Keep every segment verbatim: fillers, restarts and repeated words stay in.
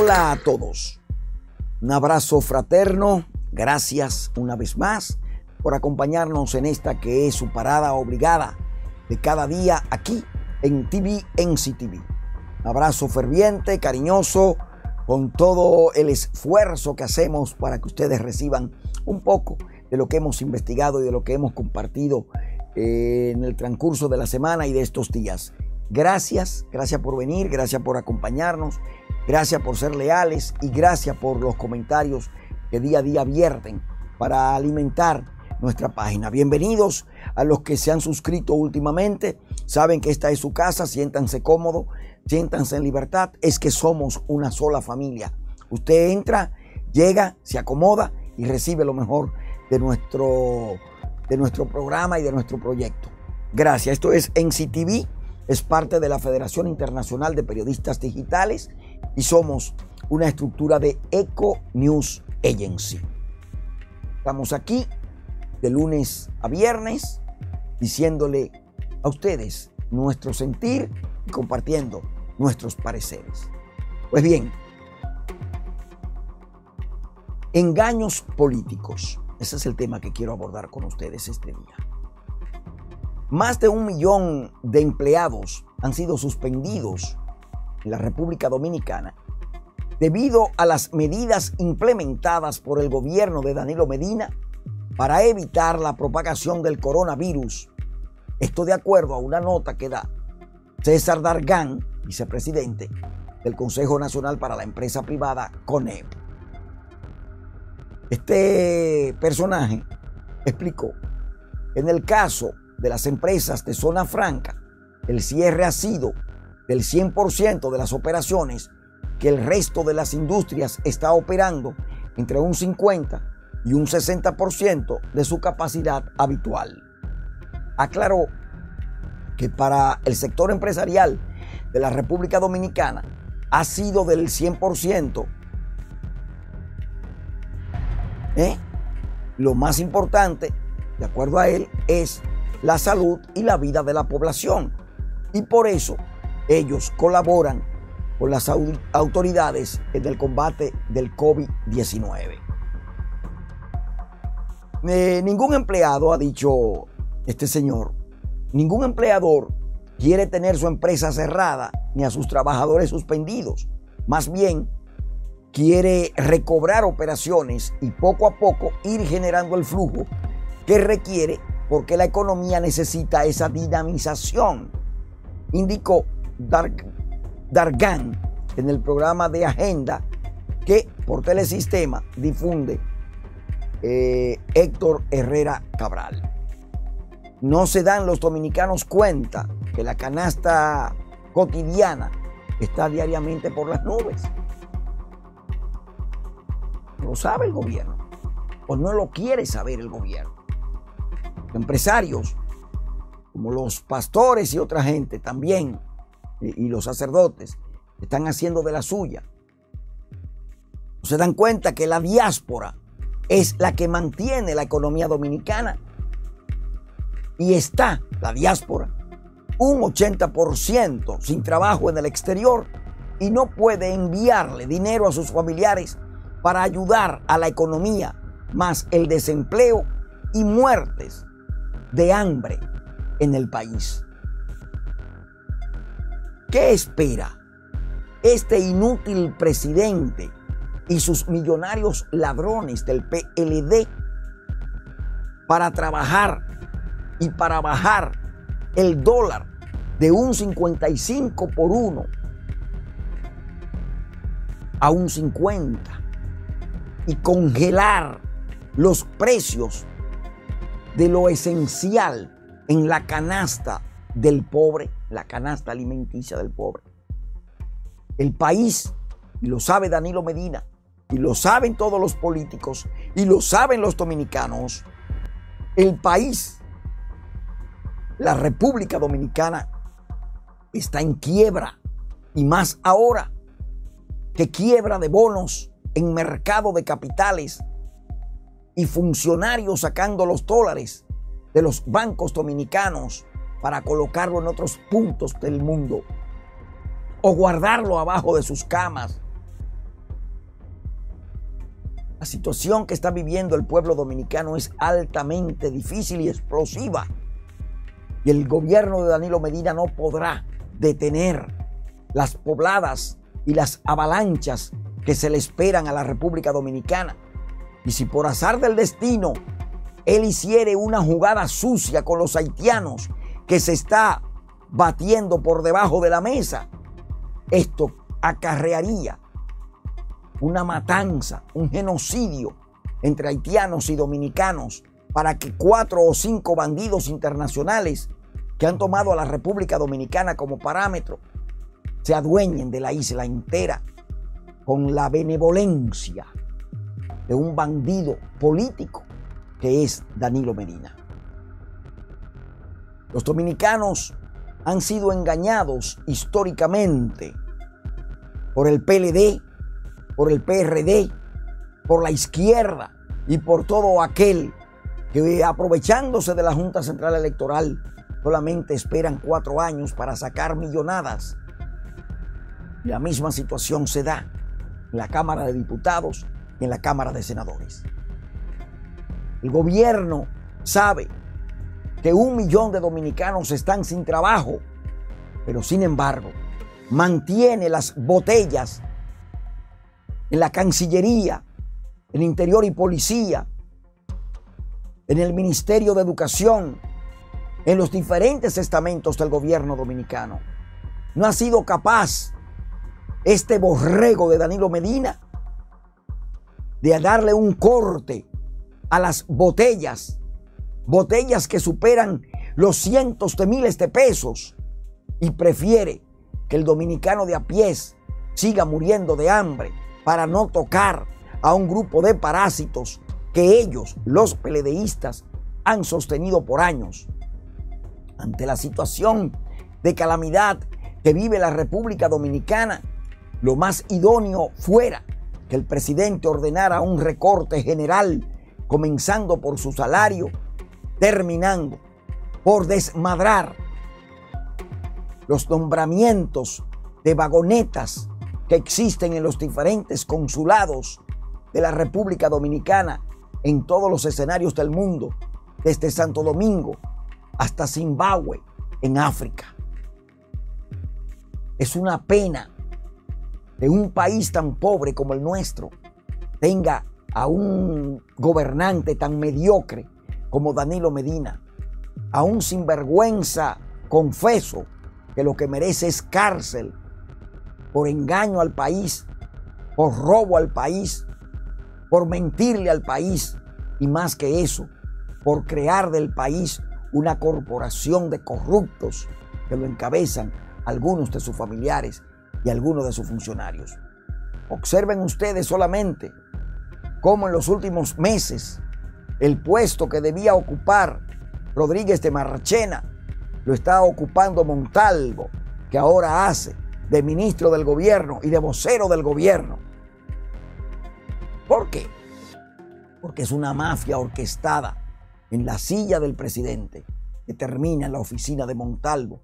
Hola a todos. Un abrazo fraterno. Gracias una vez más por acompañarnos en esta que es su parada obligada de cada día aquí en T V N C T V. Un abrazo ferviente, cariñoso, con todo el esfuerzo que hacemos para que ustedes reciban un poco de lo que hemos investigado y de lo que hemos compartido eh, en el transcurso de la semana y de estos días. Gracias, gracias por venir, gracias por acompañarnos, gracias por ser leales y gracias por los comentarios que día a día vierten para alimentar nuestra página. Bienvenidos a los que se han suscrito últimamente. Saben que esta es su casa, siéntanse cómodos, siéntanse en libertad. Es que somos una sola familia. Usted entra, llega, se acomoda y recibe lo mejor de nuestro, de nuestro programa y de nuestro proyecto. Gracias. Esto es N C T V. Es parte de la Federación Internacional de Periodistas Digitales y somos una estructura de Eco News Agency. Estamos aquí de lunes a viernes diciéndole a ustedes nuestro sentir y compartiendo nuestros pareceres. Pues bien, engaños políticos. Ese es el tema que quiero abordar con ustedes este día. Más de un millón de empleados han sido suspendidos en la República Dominicana debido a las medidas implementadas por el gobierno de Danilo Medina para evitar la propagación del coronavirus. Esto de acuerdo a una nota que da César Dargan, vicepresidente del Consejo Nacional para la Empresa Privada, CONEP. Este personaje explicó que en el caso de las empresas de zona franca, el cierre ha sido del cien por ciento de las operaciones, que el resto de las industrias está operando entre un cincuenta y un sesenta por ciento de su capacidad habitual. Aclaró que para el sector empresarial de la República Dominicana ha sido del cien por ciento. ¿Eh? Lo más importante, de acuerdo a él, es la salud y la vida de la población. Y por eso ellos colaboran con las autoridades en el combate del COVID diecinueve. Eh, ningún empleado, ha dicho este señor, ningún empleador quiere tener su empresa cerrada ni a sus trabajadores suspendidos. Más bien, quiere recobrar operaciones y poco a poco ir generando el flujo que requiere, porque la economía necesita esa dinamización, indicó Dar Dargan en el programa de Agenda que por Telesistema difunde eh, Héctor Herrera Cabral. No se dan los dominicanos cuenta que la canasta cotidiana está diariamente por las nubes. No lo sabe el gobierno, o no lo quiere saber el gobierno. Empresarios como los pastores y otra gente también, y, y los sacerdotes, están haciendo de la suya. No se dan cuenta que la diáspora es la que mantiene la economía dominicana, y está la diáspora un ochenta por ciento sin trabajo en el exterior y no puede enviarle dinero a sus familiares para ayudar a la economía, más el desempleo y muertes de hambre en el país. ¿Qué espera este inútil presidente y sus millonarios ladrones del P L D para trabajar y para bajar el dólar de un cincuenta y cinco por uno a un cincuenta y congelar los precios de lo esencial en la canasta del pobre, la canasta alimenticia del pobre? El país, y lo sabe Danilo Medina, y lo saben todos los políticos, y lo saben los dominicanos, el país, la República Dominicana, está en quiebra, y más ahora que quiebra de bonos en mercado de capitales y funcionarios sacando los dólares de los bancos dominicanos para colocarlo en otros puntos del mundo o guardarlo abajo de sus camas La situación que está viviendo el pueblo dominicano es altamente difícil y explosiva. Y el gobierno de Danilo Medina no podrá detener las pobladas y las avalanchas que se le esperan a la República Dominicana. Y si por azar del destino él hiciere una jugada sucia con los haitianos que se está batiendo por debajo de la mesa, esto acarrearía una matanza, un genocidio entre haitianos y dominicanos para que cuatro o cinco bandidos internacionales que han tomado a la República Dominicana como parámetro se adueñen de la isla entera con la benevolencia de un bandido político que es Danilo Medina. Los dominicanos han sido engañados históricamente por el P L D, por el P R D, por la izquierda y por todo aquel que, aprovechándose de la Junta Central Electoral, solamente esperan cuatro años para sacar millonadas. La misma situación se da en la Cámara de Diputados y en la Cámara de Senadores. El gobierno sabe que un millón de dominicanos están sin trabajo, pero sin embargo mantiene las botellas en la Cancillería, en Interior y Policía, en el Ministerio de Educación, en los diferentes estamentos del gobierno dominicano. No ha sido capaz este borrego de Danilo Medina de darle un corte a las botellas, botellas que superan los cientos de miles de pesos, y prefiere que el dominicano de a pie siga muriendo de hambre para no tocar a un grupo de parásitos que ellos, los peledeístas, han sostenido por años. Ante la situación de calamidad que vive la República Dominicana, lo más idóneo fuera que el presidente ordenara un recorte general, comenzando por su salario, terminando por desmadrar los nombramientos de vagonetas que existen en los diferentes consulados de la República Dominicana en todos los escenarios del mundo, desde Santo Domingo hasta Zimbabue en África. Es una pena que un país tan pobre como el nuestro tenga a un gobernante tan mediocre como Danilo Medina, a un sinvergüenza confeso que lo que merece es cárcel por engaño al país, por robo al país, por mentirle al país y más que eso, por crear del país una corporación de corruptos que lo encabezan algunos de sus familiares y algunos de sus funcionarios. Observen ustedes solamente cómo en los últimos meses el puesto que debía ocupar Rodríguez de Marchena lo está ocupando Montalvo, que ahora hace de ministro del gobierno y de vocero del gobierno. ¿Por qué? Porque es una mafia orquestada en la silla del presidente que termina en la oficina de Montalvo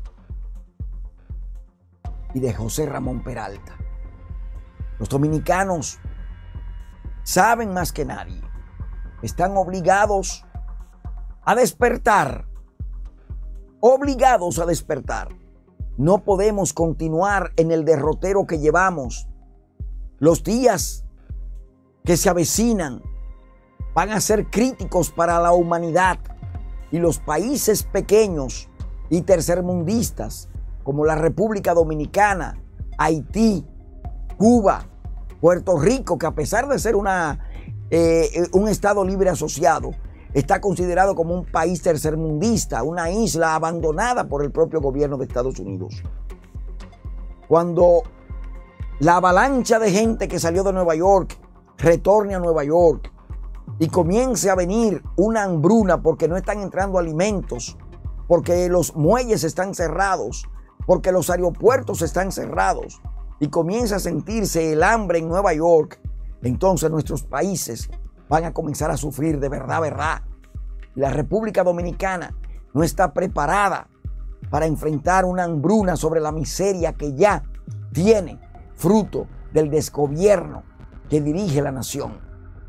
y de José Ramón Peralta. Los dominicanos saben más que nadie, están obligados a despertar, obligados a despertar. No podemos continuar en el derrotero que llevamos. Los días que se avecinan van a ser críticos para la humanidad, y los países pequeños y tercermundistas como la República Dominicana, Haití, Cuba, Puerto Rico, que a pesar de ser una, eh, un Estado libre asociado, está considerado como un país tercermundista, una isla abandonada por el propio gobierno de Estados Unidos. Cuando la avalancha de gente que salió de Nueva York retorne a Nueva York y comience a venir una hambruna porque no están entrando alimentos, porque los muelles están cerrados, porque los aeropuertos están cerrados, y comienza a sentirse el hambre en Nueva York, entonces nuestros países van a comenzar a sufrir de verdad, verdad. La República Dominicana no está preparada para enfrentar una hambruna sobre la miseria que ya tiene fruto del desgobierno que dirige la nación.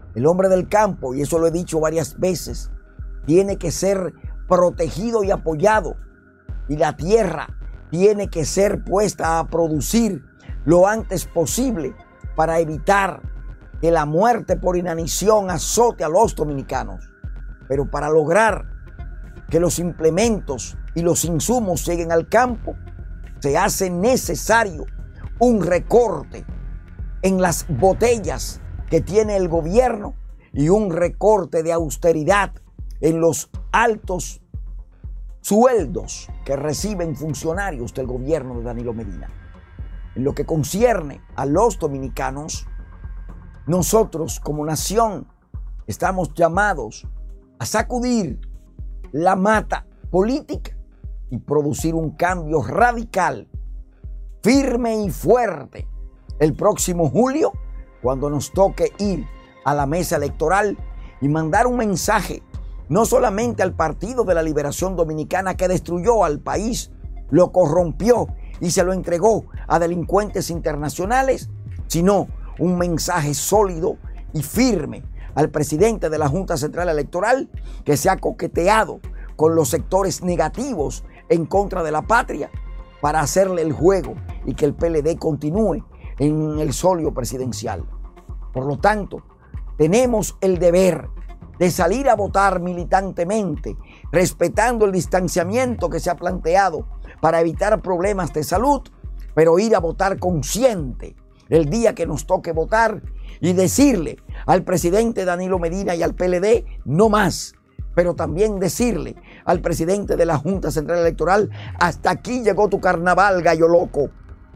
El hombre del campo, y eso lo he dicho varias veces, tiene que ser protegido y apoyado. Y la tierra tiene que ser puesta a producir lo antes posible para evitar que la muerte por inanición azote a los dominicanos. Pero para lograr que los implementos y los insumos lleguen al campo, se hace necesario un recorte en las botellas que tiene el gobierno y un recorte de austeridad en los altos sueldos que reciben funcionarios del gobierno de Danilo Medina. En lo que concierne a los dominicanos, nosotros como nación estamos llamados a sacudir la mata política y producir un cambio radical, firme y fuerte el próximo julio, cuando nos toque ir a la mesa electoral y mandar un mensaje no solamente al Partido de la Liberación Dominicana, que destruyó al país, lo corrompió y se lo entregó a delincuentes internacionales, sino un mensaje sólido y firme al presidente de la Junta Central Electoral, que se ha coqueteado con los sectores negativos en contra de la patria para hacerle el juego y que el P L D continúe en el solio presidencial. Por lo tanto, tenemos el deber de salir a votar militantemente, respetando el distanciamiento que se ha planteado para evitar problemas de salud, pero ir a votar consciente el día que nos toque votar y decirle al presidente Danilo Medina y al P L D no más, pero también decirle al presidente de la Junta Central Electoral: hasta aquí llegó tu carnaval, gallo loco.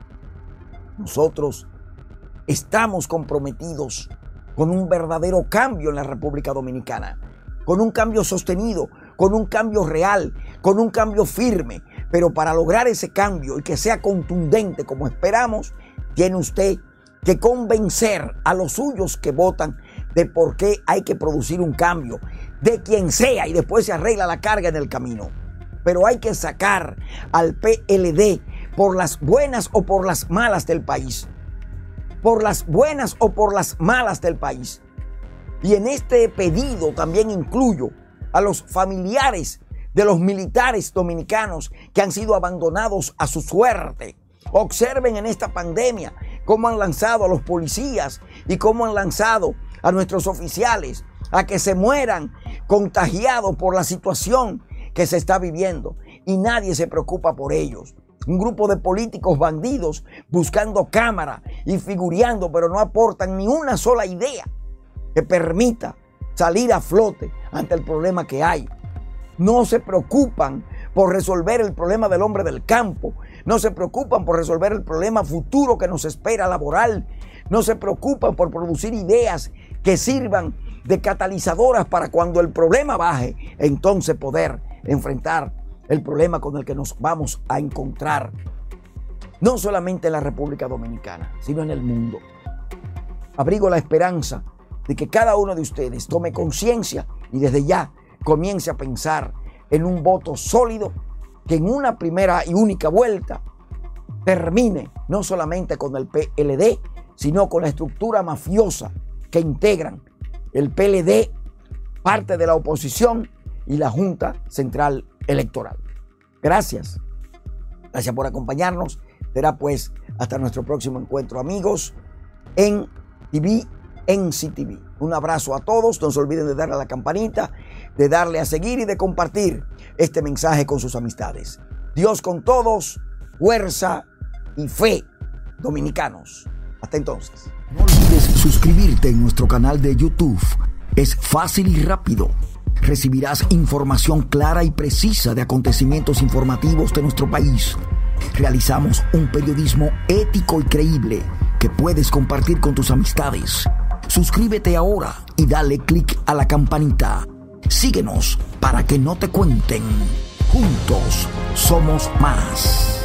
Nosotros estamos comprometidos con un verdadero cambio en la República Dominicana, con un cambio sostenido, con un cambio real, con un cambio firme. Pero para lograr ese cambio y que sea contundente como esperamos, tiene usted que convencer a los suyos que votan de por qué hay que producir un cambio, de quien sea, y después se arregla la carga en el camino. Pero hay que sacar al P L D por las buenas o por las malas del país. Por las buenas o por las malas del país. Y en este pedido también incluyo a los familiares de los militares dominicanos que han sido abandonados a su suerte. Observen en esta pandemia cómo han lanzado a los policías y cómo han lanzado a nuestros oficiales a que se mueran contagiados por la situación que se está viviendo, y nadie se preocupa por ellos. Un grupo de políticos bandidos buscando cámara y figureando, pero no aportan ni una sola idea que permita salir a flote ante el problema que hay. No se preocupan por resolver el problema del hombre del campo. No se preocupan por resolver el problema futuro que nos espera laboral. No se preocupan por producir ideas que sirvan de catalizadoras para cuando el problema baje, entonces poder enfrentar el problema con el que nos vamos a encontrar, no solamente en la República Dominicana, sino en el mundo. Abrigo la esperanza de que cada uno de ustedes tome conciencia y desde ya comience a pensar en un voto sólido que en una primera y única vuelta termine no solamente con el P L D, sino con la estructura mafiosa que integran el P L D, parte de la oposición y la Junta Central Electoral. Gracias. Gracias por acompañarnos. Será pues hasta nuestro próximo encuentro, amigos, en T V, en C T V. Un abrazo a todos. No se olviden de darle a la campanita, de darle a seguir y de compartir este mensaje con sus amistades. Dios con todos, fuerza y fe, dominicanos. Hasta entonces. No olvides suscribirte en nuestro canal de YouTube. Es fácil y rápido. Recibirás información clara y precisa de acontecimientos informativos de nuestro país. Realizamos un periodismo ético y creíble que puedes compartir con tus amistades. Suscríbete ahora y dale clic a la campanita. Síguenos para que no te cuenten. Juntos somos más.